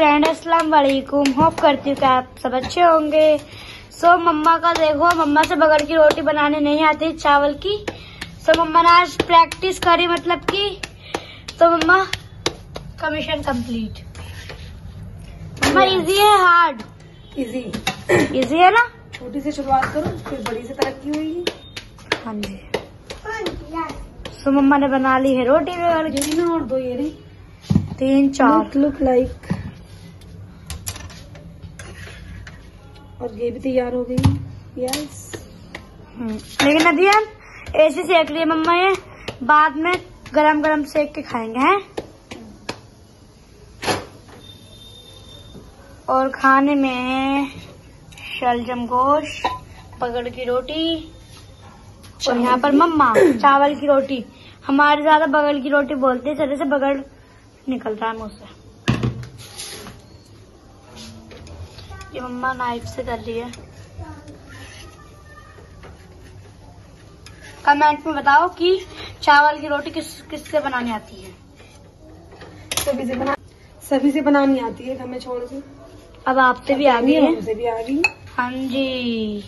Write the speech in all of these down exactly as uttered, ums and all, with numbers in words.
Friend, अस्सलाम वालेकुम। Hope करती हूँ कि आप सब अच्छे होंगे। सो so, मम्मा का देखो, मम्मा से बगैर की रोटी बनाने नहीं आती चावल की। सो so, मम्मा ने आज प्रैक्टिस करी, मतलब की तो मम्मा का मिशन कंप्लीट। मम्मा इजी है हार्ड? इजी इजी है ना। छोटी से शुरुआत करो, फिर बड़ी से तरक्की हुई। हाँ जी। सो so, मम्मा ने बना ली है रोटी और ना, और दो ये नहीं, तीन चार लुक लाइक। और ये भी तैयार हो गई। यस। लेकिन नदिया ऐसे सेक रही है मम्मा, ये बाद में गरम गरम सेक के खाएंगे हैं। और खाने में शलजम गोश्त, बगड़ की रोटी और यहाँ पर मम्मा चावल की रोटी। हमारे ज्यादा बगड़ की रोटी बोलते हैं, चले से बगड़ निकल रहा है मुंह से। ये मम्मा नाइफ से कर रही है। कमेंट में बताओ कि चावल की रोटी किस किससे बनानी आती है। सभी से बना सभी से बनानी आती है, हमें छोड़ के। अब आपसे भी आ गई है। हमसे भी आ गई। हाँ जी।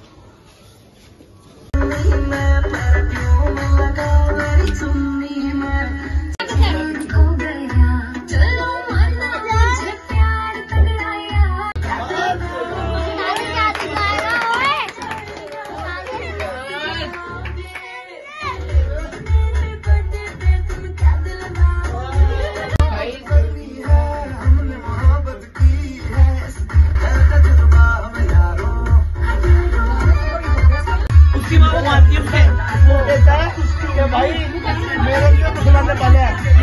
भाई मेरे लिए तो सुनाने पहले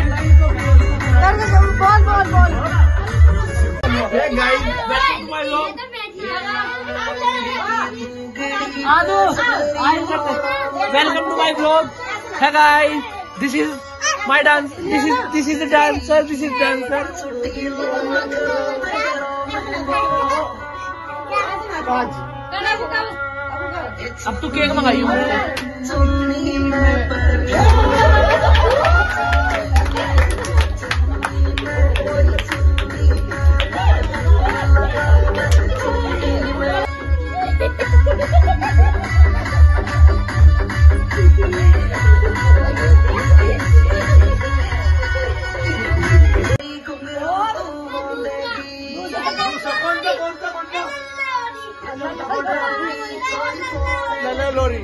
बोल बोल बोल। Welcome to my blog. Hi guys, this is my dance, this is this is the dancer, this is dancer. अब तू केक मंगाई लोरी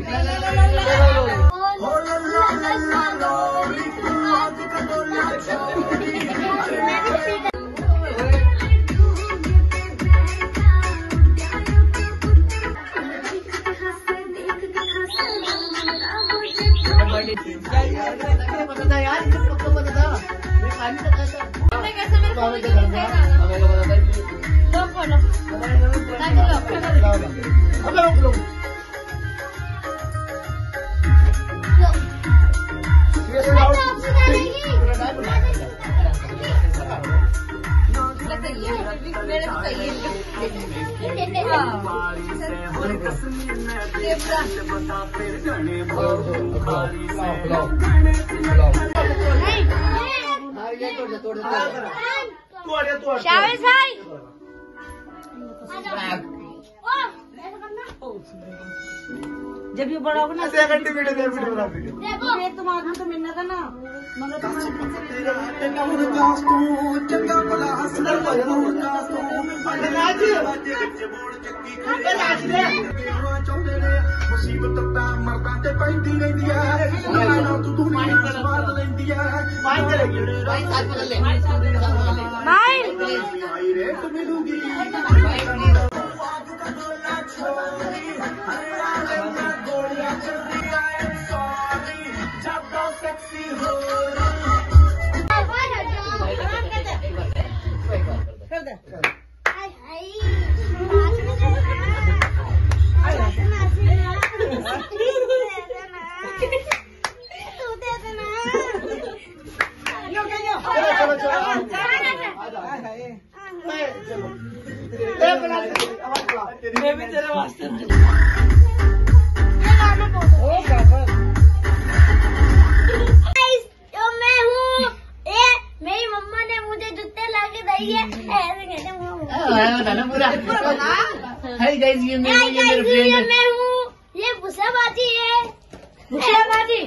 यार, सबको पता था। मैं खा नहीं सकता था। कैसे मेरे को शाबाश भाई। जब ये बड़ा होगा ना, सेकंड वीडियो दे वीडियो बना वीडियो। ये तुम आदमी तो मिलना था ना, मगर मुसीबत मरदा ते पैंदी रहिंदी है। तू दुनिया दा स्वाद लैंदी है। भाई करेगी भाई, साथ बदल ले भाई। भाई रेट मिलूगी गोलियां चल रही है। सॉरी जब तो सेक्सी हो कर दे। मैं भी तेरे वास्ते मैं हूँ। मेरी मम्मा ने मुझे जूते ला के दिए। बताना पूरा हाय गाइस, ये मैं हूँ, ये मेरे फ्रेंड है। मैं हूँ, ये भूसाबाजी है। भूसाबाजी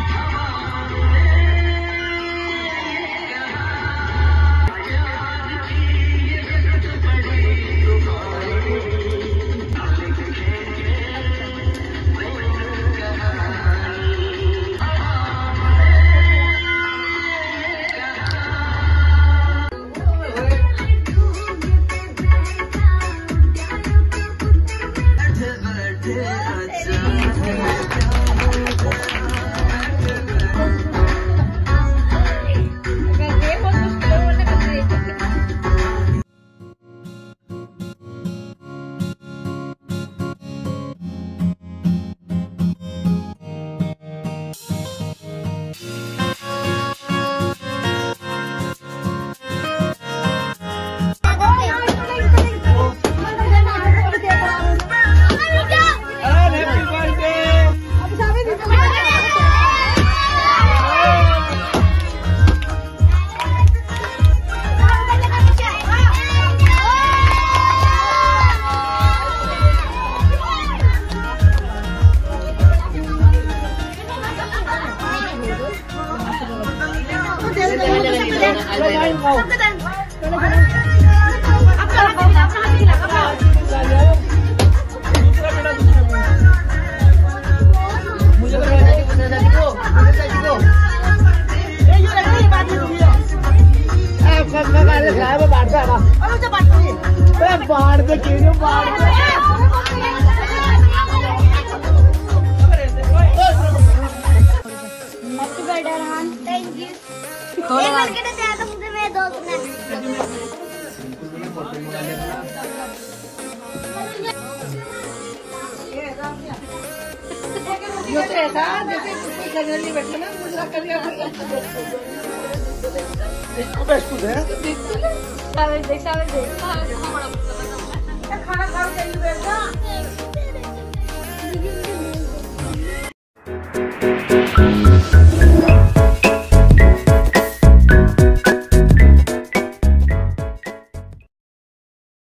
बाढ़ दे क्यों बाढ़ दे happy birthday Arhan. Thank you. ये लड़के ने दिया था मुझे, मेरे दोस्त ने। यो तो ऐसा जैसे कोई खरीदने नहीं बैठे ना, मुझे कर लिया बेस्ट है। सावे देख, सावे देख। खाना खा के बैठा।